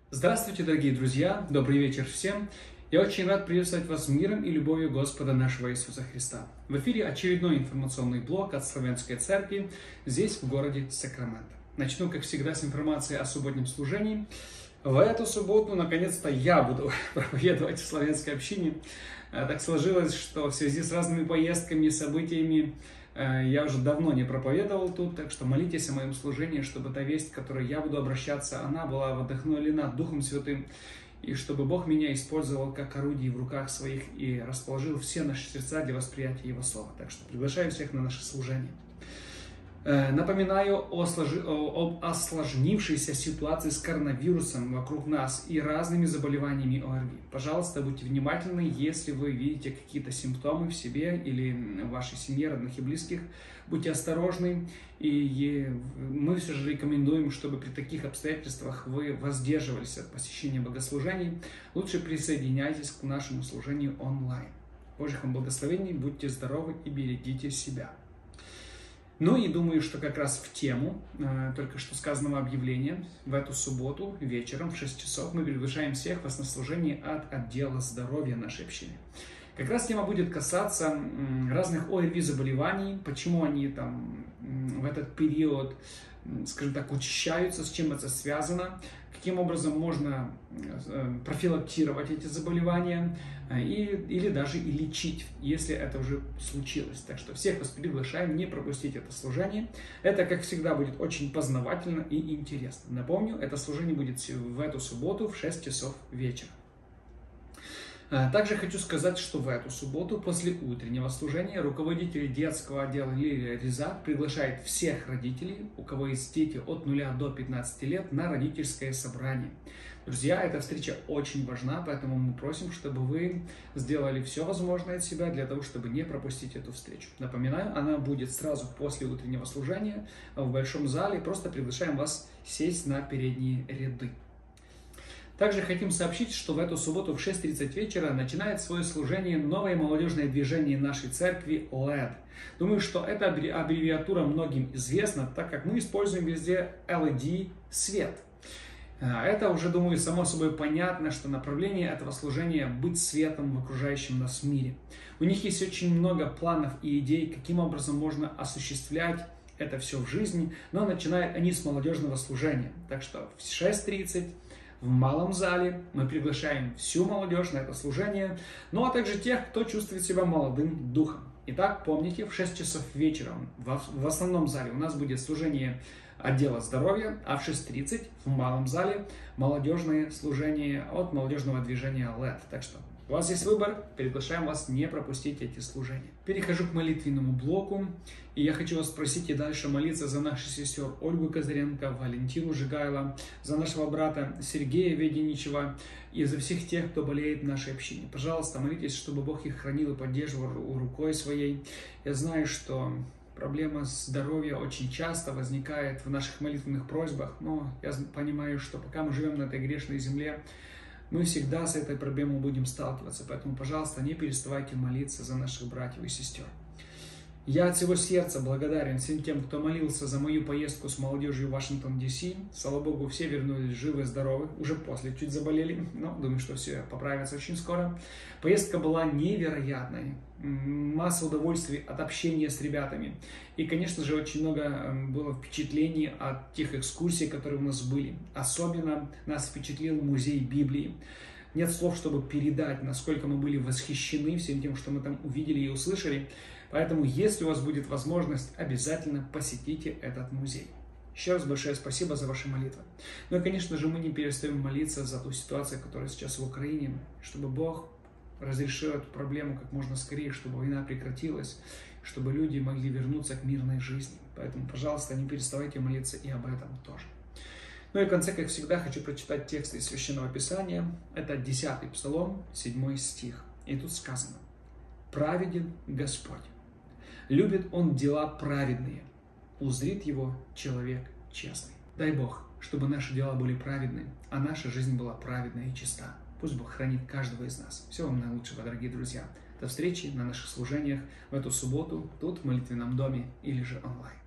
Здравствуйте, дорогие друзья! Добрый вечер всем! Я очень рад приветствовать вас миром и любовью Господа нашего Иисуса Христа. В эфире очередной информационный блог от Славянской Церкви здесь, в городе Сакраменто. Начну, как всегда, с информации о субботнем служении. В эту субботу, наконец-то, я буду проповедовать в славянской общине. Так сложилось, что в связи с разными поездками, событиями, я уже давно не проповедовал тут, так что молитесь о моем служении, чтобы та весть, к которой я буду обращаться, она была вдохновлена Духом Святым, и чтобы Бог меня использовал как орудие в руках своих и расположил все наши сердца для восприятия Его Слова. Так что приглашаю всех на наше служение. Напоминаю об осложнившейся ситуации с коронавирусом вокруг нас и разными заболеваниями ОРВИ. Пожалуйста, будьте внимательны, если вы видите какие-то симптомы в себе или в вашей семье, родных и близких. Будьте осторожны, и мы все же рекомендуем, чтобы при таких обстоятельствах вы воздерживались от посещения богослужений. Лучше присоединяйтесь к нашему служению онлайн. Божьих вам благословений, будьте здоровы и берегите себя. Ну и думаю, что как раз в тему только что сказанного объявления в эту субботу вечером в 6 часов мы приглашаем всех вас на служение от отдела здоровья нашей общины. Как раз тема будет касаться разных ОРВИ заболеваний, почему они там в этот период, скажем так, учащаются, с чем это связано, каким образом можно профилактировать эти заболевания или даже и лечить, если это уже случилось. Так что всех вас приглашаем не пропустить это служение. Это, как всегда, будет очень познавательно и интересно. Напомню, это служение будет в эту субботу в 6 часов вечера. Также хочу сказать, что в эту субботу после утреннего служения руководитель детского отдела Лилия Резак приглашает всех родителей, у кого есть дети от 0 до 15 лет, на родительское собрание. Друзья, эта встреча очень важна, поэтому мы просим, чтобы вы сделали все возможное от себя для того, чтобы не пропустить эту встречу. Напоминаю, она будет сразу после утреннего служения в большом зале. Просто приглашаем вас сесть на передние ряды. Также хотим сообщить, что в эту субботу в 6:30 вечера начинает свое служение новое молодежное движение нашей церкви LED. Думаю, что эта аббревиатура многим известна, так как мы используем везде LED свет. Это уже, думаю, само собой понятно, что направление этого служения – быть светом в окружающем нас мире. У них есть очень много планов и идей, каким образом можно осуществлять это все в жизни, но начинают они с молодежного служения. Так что в 6:30 в малом зале мы приглашаем всю молодежь на это служение, ну а также тех, кто чувствует себя молодым духом. Итак, помните, в 6 часов вечера в основном зале у нас будет служение отдела здоровья, а в 6:30 в малом зале молодежное служение от молодежного движения LED. Так что у вас есть выбор, приглашаем вас не пропустить эти служения. Перехожу к молитвенному блоку, и я хочу вас спросить и дальше молиться за наших сестер Ольгу Козыренко, Валентину Жигайло, за нашего брата Сергея Веденичева и за всех тех, кто болеет в нашей общине. Пожалуйста, молитесь, чтобы Бог их хранил и поддерживал рукой своей. Я знаю, что проблема здоровья очень часто возникает в наших молитвенных просьбах, но я понимаю, что пока мы живем на этой грешной земле, мы всегда с этой проблемой будем сталкиваться, поэтому, пожалуйста, не переставайте молиться за наших братьев и сестер. Я от всего сердца благодарен всем тем, кто молился за мою поездку с молодежью в Вашингтон, Д.С. Слава Богу, все вернулись живы и здоровы, уже после чуть заболели, но думаю, что все поправится очень скоро. Поездка была невероятной, масса удовольствий от общения с ребятами. И, конечно же, очень много было впечатлений от тех экскурсий, которые у нас были. Особенно нас впечатлил музей Библии. Нет слов, чтобы передать, насколько мы были восхищены всем тем, что мы там увидели и услышали. Поэтому, если у вас будет возможность, обязательно посетите этот музей. Еще раз большое спасибо за ваши молитвы. Ну и, конечно же, мы не перестаем молиться за ту ситуацию, которая сейчас в Украине, чтобы Бог разрешил эту проблему как можно скорее, чтобы война прекратилась, чтобы люди могли вернуться к мирной жизни. Поэтому, пожалуйста, не переставайте молиться и об этом тоже. Ну и в конце, как всегда, хочу прочитать тексты из Священного Писания. Это 10-й Псалом, 7 стих. И тут сказано: «Праведен Господь, любит Он дела праведные, узрит его человек честный». Дай Бог, чтобы наши дела были праведны, а наша жизнь была праведна и чиста. Пусть Бог хранит каждого из нас. Всего вам наилучшего, дорогие друзья. До встречи на наших служениях в эту субботу, тут, в молитвенном доме или же онлайн.